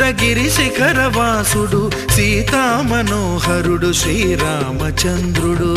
భద్రగిరి శిఖరవాసుడు సీతామనోహరుడు శ్రీరామచంద్రుడు.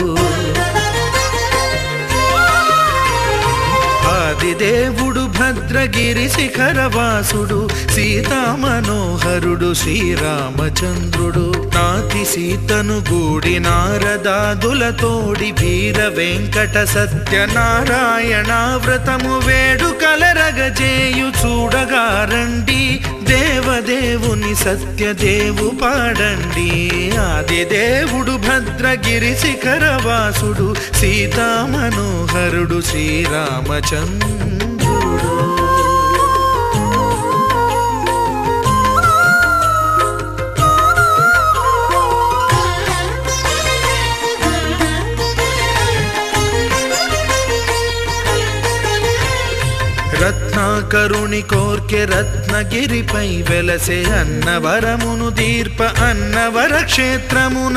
ఆదిదేవుడు భద్రగిరి శిఖరవాసుడు సీతామనోహరుడు శ్రీరామచంద్రుడు. నాతి సీతను గూడి నారదాదులతోడి వీర వెంకట సత్యనారాయణ వ్రతము వేడుకలరగజేయు చూడగా రండి, దేవదేవుని సత్యదేవు పాడండి. ఆదిదేవుడు భద్రగిరి శిఖరవాసుడు సీతామనోహరుడు శ్రీరామచంద్రుడు. రత్నాకరుని కోర్కె రత్నగిరిపై వెలసే అన్నవరమును దీర్ప అన్నవర క్షేత్రమున.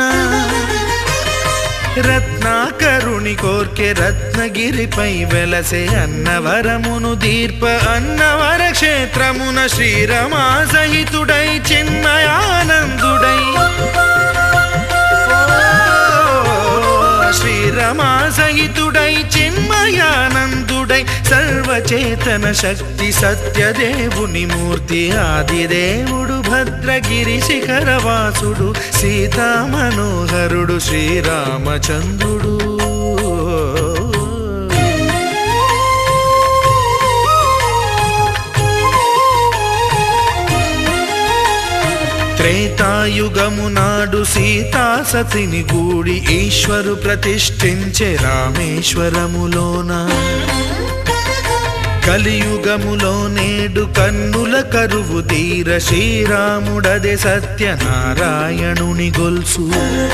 రత్నాకరుని కోర్కె రత్నగిరిపై వెలసే అన్నవరమును దీర్ప అన్నవర క్షేత్రమున. శ్రీరమా సహితుడై చిన్మయానందుడై శ్రీరమా సహితుడై చిన్మయానందుడై సర్వచేతన శక్తి సత్యదేవుని మూర్తి. ఆదిదేవుడు భద్రగిరి శిఖరవాసుడు సీతామనోహరుడు శ్రీరామచంద్రుడు. త్రేతాయుగము నాడు సీతా సతిని గూడి ఈశ్వరు ప్రతిష్ఠించే రామేశ్వరములోన. కలియుగములో నేడు కన్నుల కరువు తీర శ్రీరాముడదే సత్యనారాయణుని గొల్సు.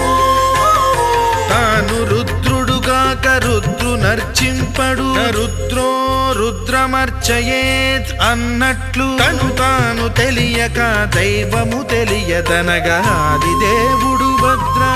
తాను రుద్రుడుగాక రుద్రు నర్చింపడు, రుద్రో రుద్రమర్చయేత్ అన్నట్లు తను తాను తెలియక దైవము తెలియదనగా ఆదిదేవుడు భద్రా.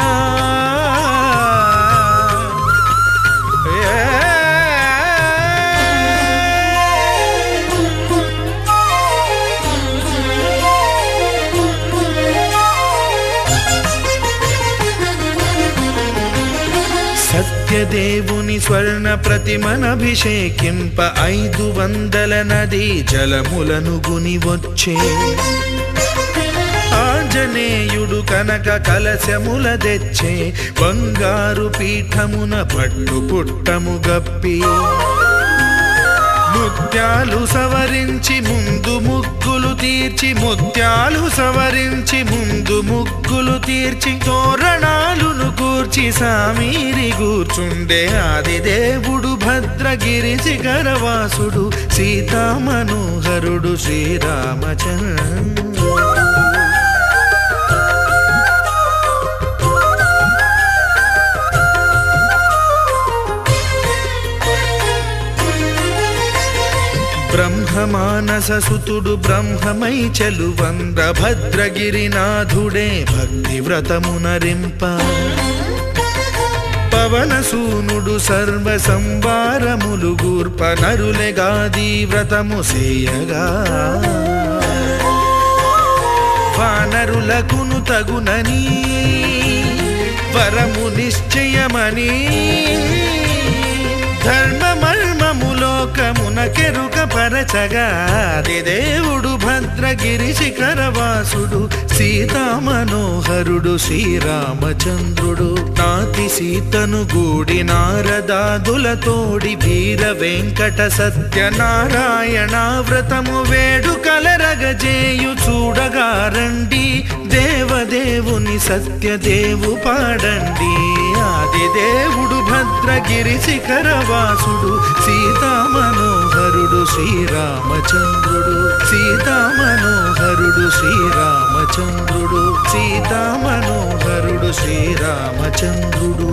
సత్యదేవుని స్వర్ణ ప్రతిమనభిషేకింప 500 నదీ జలములను గుని వచ్చే. ఆంజనేయుడు కనక కలశముల తెచ్చే, బంగారు పీఠమున పట్టు పుట్టము గప్పి. ముత్యాలు సవరించి ముందు ముగ్గులు తీర్చి, ముత్యాలు సవరించి ముందు ముగ్గులు తీర్చి, తోరణాలును కూర్చి సామీరి కూర్చుండే. ఆదిదేవుడు భద్రగిరి శిఖరవాసుడు సీతామనోహరుడు శ్రీరామచంద్రుడు. బ్రహ్మమానససుతుడు బ్రహ్మమై చెలువంద్ర భద్రగిరినాథుడే భక్తి వ్రతమునరింప. పవనసూనుడు సర్వ సంవారములు గూర్ప నరులెగాది వ్రతము సేయగా. వానరులకును తగునని వరము నిశ్చయమని, ధర్మమర్మములోకమున కెరుక పరచగా ఆదిదేవుడు భద్రగిరి శిఖరవాసుడు సీతామనోహరుడు శ్రీరామచంద్రుడు. నాతి సీతను గూడి నారదాదులతోడి వీర వెంకట సత్యనారాయణ వ్రతము వేడుకలరగజేయు చూడగా రండి, దేవదేవుని సత్యదేవు పాడండి. ఆదిదేవుడు భద్రగిరి శిఖరవాసుడు సీతామనోహరుడు శ్రీరామచంద్రుడు. సీతామనోహరుడు శ్రీరామచంద్రుడు. సీతామనోహరుడు శ్రీరామచంద్రుడు.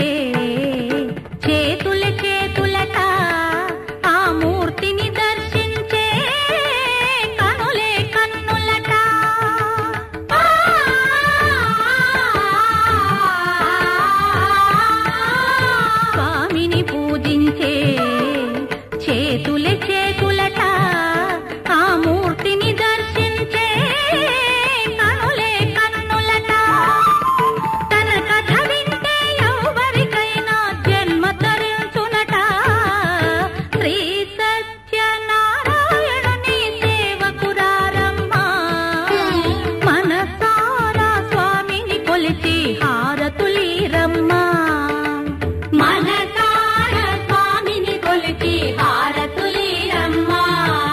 చేతుల చేతులట ఆ మూర్తిని దర్శించే కనులే కన్నులట. స్వామిని పూజించే చేతుల చేతులట ఆ మూర్తిని దర్శించే కనులే కన్నులట. తన కథ వింటే ఎవరికైనా జన్మ తరించునట. శ్రీ సత్యనారాయణుని సేవకురారమ్మా, మనసారా స్వామిని కొలిచి హారతులీరమ్మా. మనసారా స్వామిని కొలిచి హారతులీరమ్మా.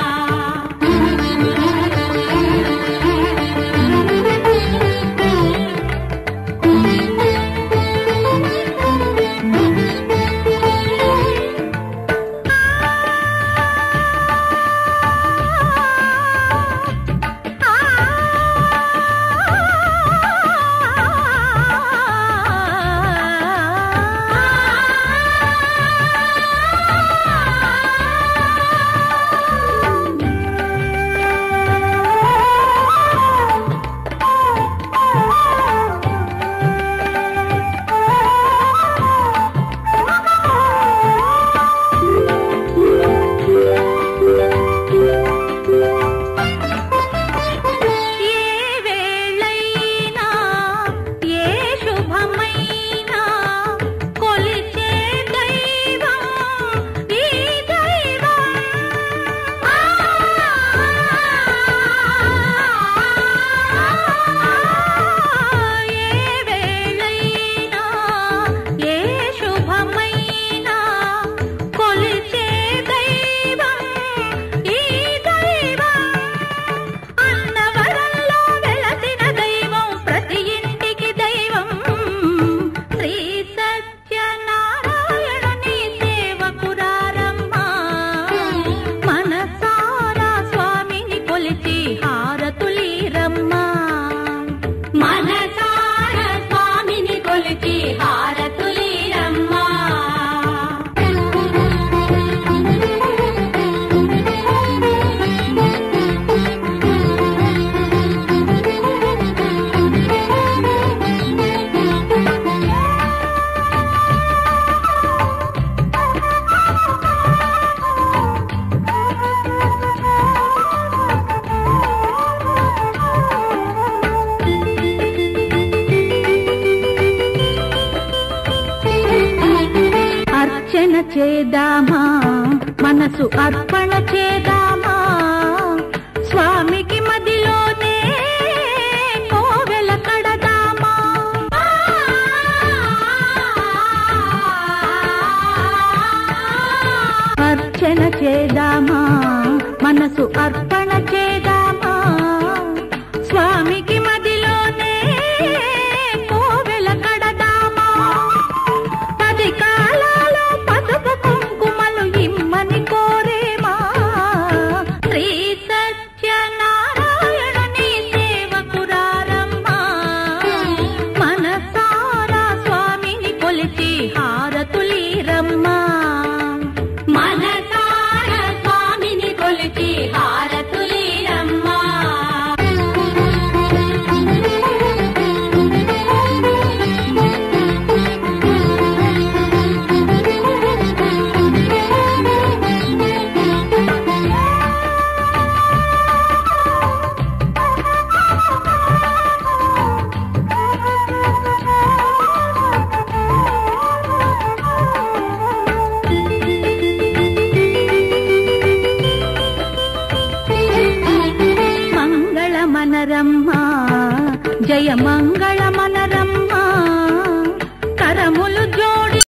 చేద్దామా, మనసు అర్పణ చేద్దామా, స్వామికి మదిలోనే కోవెల కడదామా. అర్చన చేద్దామా, మనసు అర్పణ చేద్దామా, స్వామికి మదిలోనే కోవెల కడదామా. 10 కాలాలో పసుపు కుంకుమలు ఇమ్మని కోరేమా. శ్రీ సత్యనారాయణుని సేవకురారమ్మా, మనసారా స్వామిని కొలిచి హారతులీరమ్మా. మనసారా స్వామిని కొలిచి హారతులీరమ్మా. మంగళమనరమ్మా, జయ మంగళ